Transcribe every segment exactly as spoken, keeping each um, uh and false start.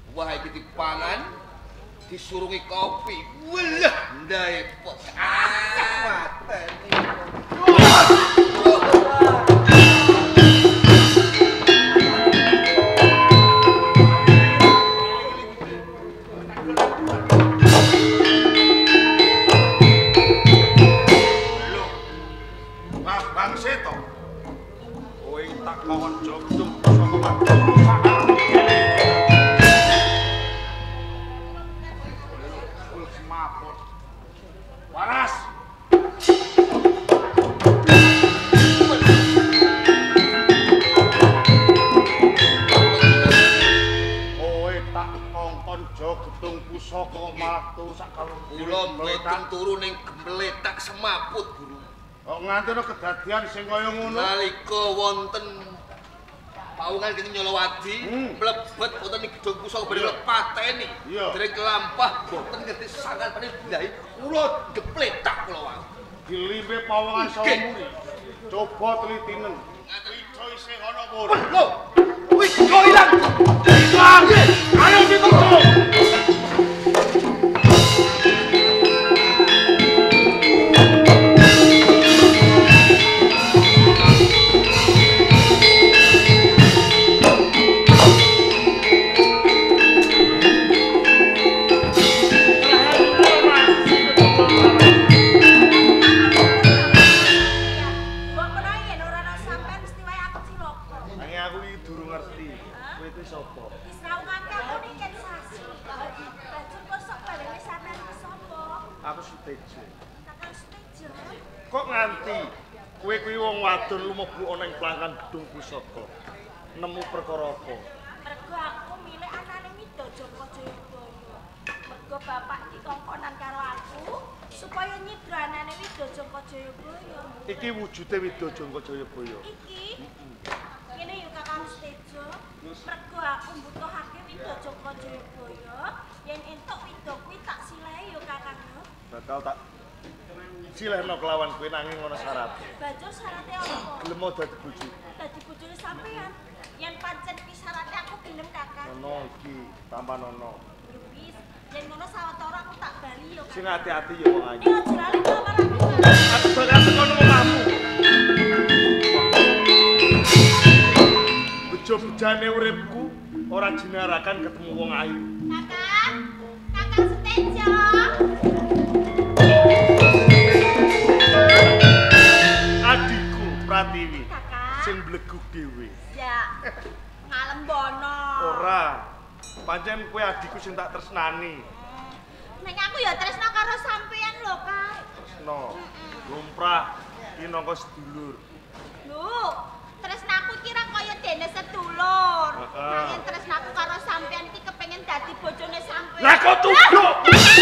Wah iki dipangan disurungi kopi. Walah, ndae pos. Ah, mateni. Nganti kedadian sing kaya ngono. Nalika wonten pawungan kene Nyolowadi, mlebet wonten ing gedung pusaka badhe pateni. Dereng kelampah boten ngerti sangan paning bilahi kula gepletak kula wae. Dilimpe pawungan saha muri. Coba telitinen. Wijo isih ana pun. Lho, Wijo ilang. Ilang. Ayo ditutup. Kok nganti kowe kuwi wong wadon lumebu ana ing plangkan gedung pusaka. Nemu perkara apa? Mergo aku milih anane Widodo Jayabaya. Mergo bapak iki kongkonan karo aku supaya nyidra anane Widodo Jayabaya. Iki wujude Widodo Jayabaya. Iki. Kene yo Kakang Stejo. Mergo aku mbutuhake Widodo Jayabaya, yen entuk Wido kuwi tak silehi yo Kakang. Bakal tak silehno kelawan kowe nanging ana syarat. Banjur syarate apa? Gelem dadi bojo. Dadi bojone sampean. Yen pancen iki syarate aku gelem Kakang. Ono iki, tampan ono. Wis, yen ngono sawetara aku tak bali yo. Sing ati-ati yo wong ayu. Yo aja lali karo aku. Aku bakal tekono omahmu. Bejo-bejane uripku ora jinarakan ketemu wong ayu. Kakang, Kakang Sutejo. Adikku Pratiwi. Kakang. Sing bleguk dhewe. Ya. Ngalem bono. Ora. Pancen kowe adikku sing tak tresnani. Nek aku ya tresno karo sampean lho, Kak. Tresno. Lumrah iki nangka sedulur. Lho, tresnaku iki ra kaya dene sedulur. Nanging tresnaku karo sampean iki kepengin dadi bojone sampean. Lah kok tubruk.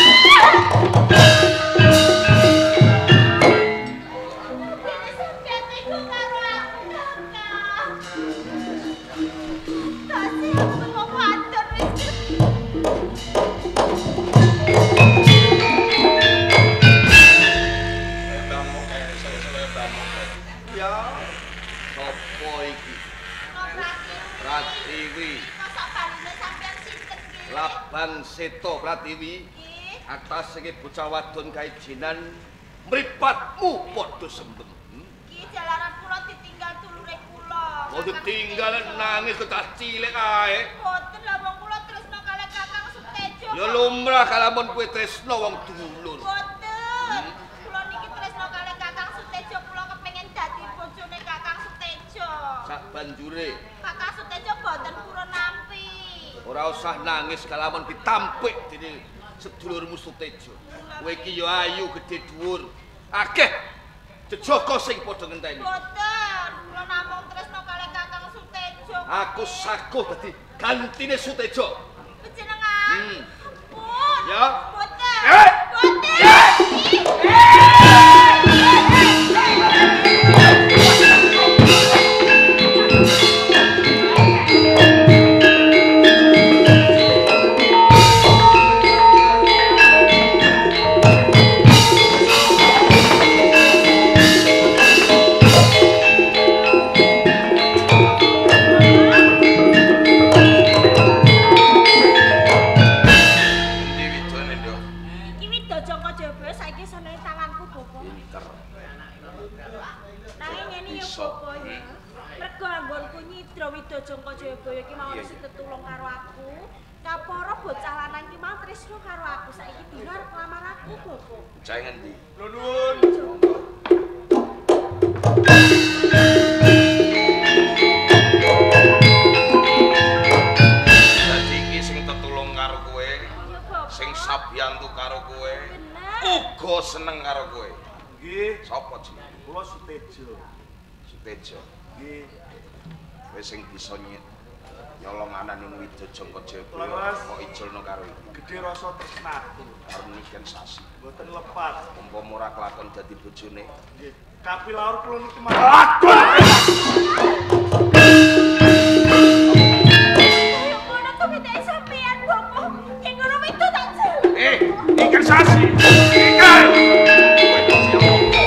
Laban Seto Pratiwi atas sing bocah wadon kaijenan mripatmu padha sembeng. Iki jalaran kula ditinggal dulure kula. Oh ditinggal nangis kecah cilik ae. Boten lah wong kula tresno kalih Kakang Sutejo. Ya lumrah kalamun kowe tresno wong dulur. Boten. Kula niki tresno kalih Kakang Sutejo, kula kepengin dadi bojone Kakang Sutejo. Sak banjure Kakang Sutejo boten purun nampi. ora usah nangis kalamun ditampik dening sedulurmu Sutejo. Kowe iki ya ayu gedhe dhuwur. Akeh jejaka sing padha ngenteni. Boten, kula namung tresno kalih Kakang Sutejo. Aku saguh dadi gantine Sutejo. Panjenengan. Hmm. Pun. Ya. Boten. Eh. Boten. bocah lanang ki mau tresno karo aku saiki dino arep lamar aku, Bapak. Bocah ngendi? Lho nuwun. Dadi iki sing tetulung karo kowe, sing sabiyantu karo kowe, uga seneng karo kowe. Nggih. Sapa jenenge? Kula Sutejo. Sutejo. Nggih. Kowe sing bisa nyet nyolong ananing Widojongko Jayabaya Leres. kok ijolno karo iki. Gedhe rasa tresnaku. Karo niken sasi. Mboten lepat. Umpama ora kelakon dadi bojone. Nggih. Kapilaur kula niki malah. Ngono to pitake sampean, Bapak. Ing ngono itu tak jel. Eh, niken sasi. Niken. Kowe dadi apa?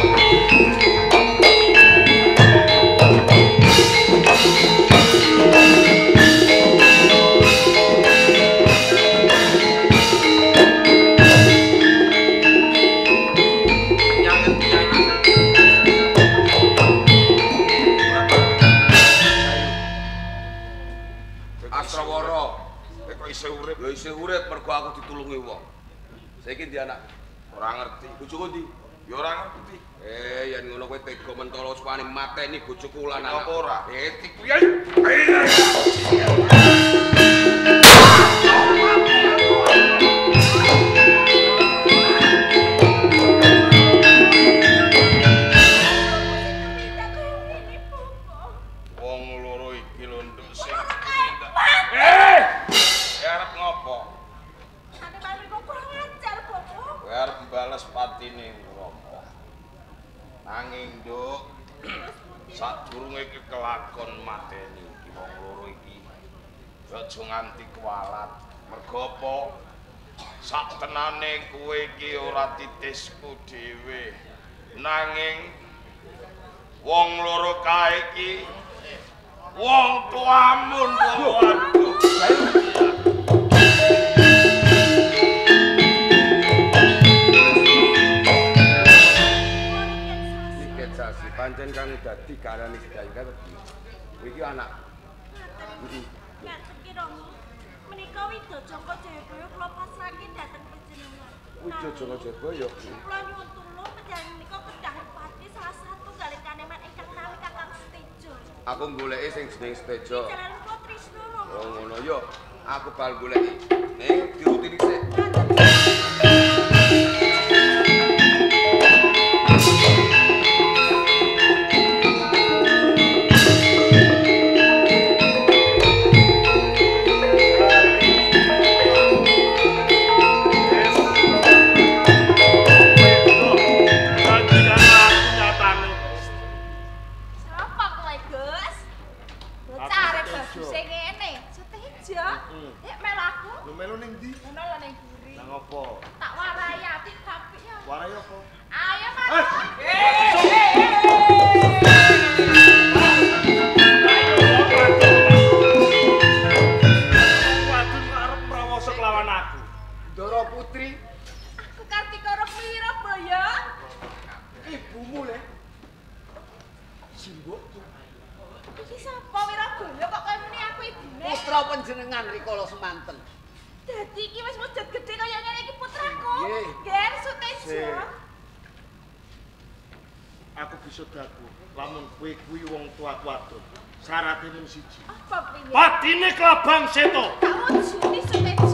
Isih urip, lho isih urip mergo aku ditulungi wong. Saiki ndi anak? Ora ngerti. Bojoku ndi? Ya ora ngerti. Eh, yen ngono kowe tega mentolo supane mateni bojoku lan anak. Apa ora? Eh, dikuwi ae. Wong loro iki lho nduk sing eh arep ngopo? Ane mari kok kurang ajar, Bapak. Kowe arep bales patine Rama. Nanging, Nduk, sadurunge iki kelakon mateni iki wong loro iki. Aja nganti kuwalat. Mergo apa? Saktenane kowe iki ora titisku dhewe. Nanging wong loro kae iki wong tuamun, waduh. Pancen kang dadi garane sedaya iki. Kowe iki anak. Heeh. Ngaten ki Romi. Menika Widojongko Jayabaya kula pasrahke dhateng panjenengan. Widojongko Jayabaya. Kula nyuwun tulung panjenengan menika kedah pati salah satu kalih kaneman ingkang nami Kakang Sutejo. Aku goleki sing jeneng Sutejo. Jalan kula Trisno Romi. Oh ngono yo. Aku bal goleki. Ning diruti sik. Panjenengan rikala semanten. Dadi iki wis wujud gedhe kaya ngene iki putraku. Nggih, Sutejo. Aku bisa daku lamun kowe kuwi wong tuwa-tuwa. Syaraté mung siji. Apa piye? Patine klabang seto. Tak wujudi Sutejo.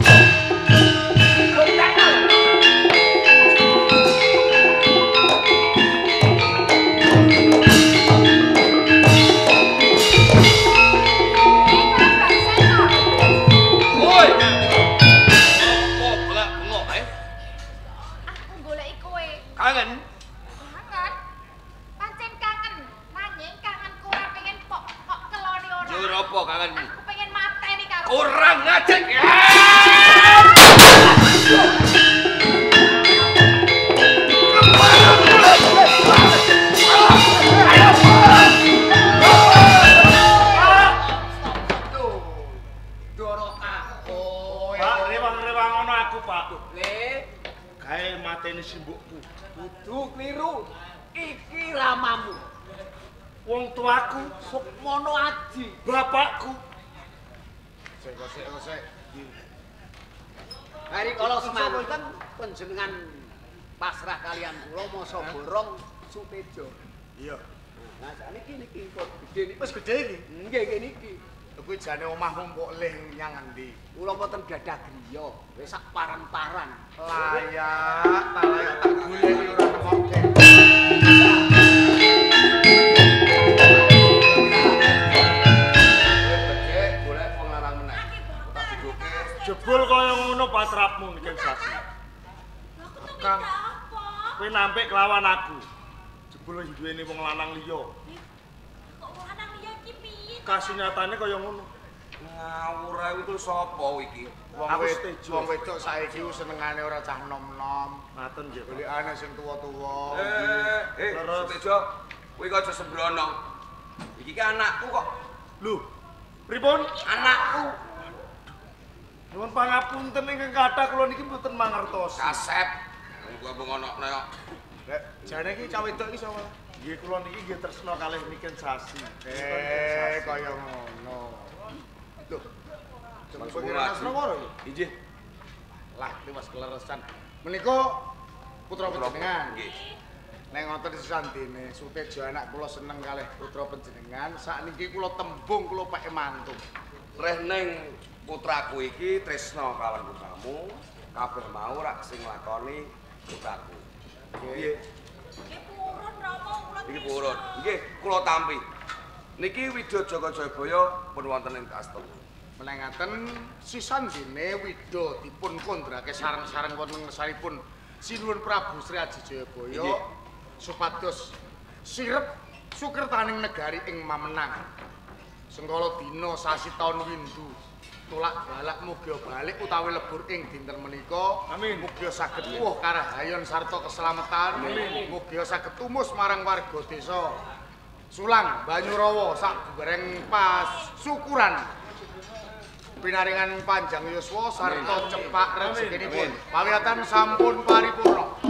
Kangen? Kangen? Pancen kangen. Nanging kangenku ora pengen kok kok keloni ora. Jur apa kangen? Aku pengen mateni karo. Kurang ngajak. Mateni simbokku. Kudu kliru. Iki ramamu. Wong tuaku Sukmono Aji, bapakku. Sik, sik, sik. Hari kala semanten panjenengan pasrah kalian kula masa borong Sutejo. Iya. Nah, sakniki niki kok gedhe niki. Wis gedhe iki. Nggih, nggih niki. Kuwi jane omahmu mbok leh nyang endi? Kula mboten gadah griya, wis sak paran-paran. Layak, tak layak tak goleki ora nemokke. Becek golek wong larang meneh. Tak digoke. Jebul kaya ngono patrapmu niki Sasi. Lah ketemu Kang. apa? Kowe nampik kelawan aku. Jebul wis duweni wong lanang liya. Kok wong lanang liya iki piye? Kasunyatane kaya ngono. Ngawur ae kuwi sapa iki? Wong Aku wedok, setuju. Wong wedok saiki ku senengane ora cah nom-nom. Ngaten nggih. Pak. Golikane sing tuwa-tuwa. Eh, eh, Terus? Sutejo, kowe kok aja sembrono. Iki kan anakku kok. Lho, pripun? Anakku. Nuwun pangapunten ingkang kathah kula niki mboten mangertos. Kasep. Gua mung ono kaya Lek jane iki cah wedok iki sapa? Nggih kula niki nggih tresna kalih Niken Sasi. Eh, kaya ngono. Lho. Jeneng pengiran Asrawara iki. Injih. Lah, liwas kleresan. Menika putra panjenengan. Nggih. Nek ngoten sesandene Sutejo anak kula seneng kalih putra panjenengan, sakniki kula tembung kula pake mantu. Reh ning putraku iki tresna kawan putramu, kabeh mau rak sing lakoni putraku. Piye? Iki purun Rama kula. Iki purun. Nggih, kula tampi. Niki Widya Jaka Jayabaya pun wonten ing kasta. Menengaken sisandene Wida dipun kondrake sareng-sareng wonten ngersanipun Sinuwun Prabu Sri Aji Jayabaya Inggih. supados sirep sukertaning negari ing Mamenang. Sengkala dina sasi taun windu tulak balak muga balik utawi lebur ing dinten menika. Amin. Muga saged tuwuh karahayon sarta keselamatan. Amin. Muga saged tumus marang warga desa Sulang Banyurawa sak bareng pas syukuran pinaringan panjang yuswa sarta cepak rezekinipun. Pawiyatan sampun paripurna.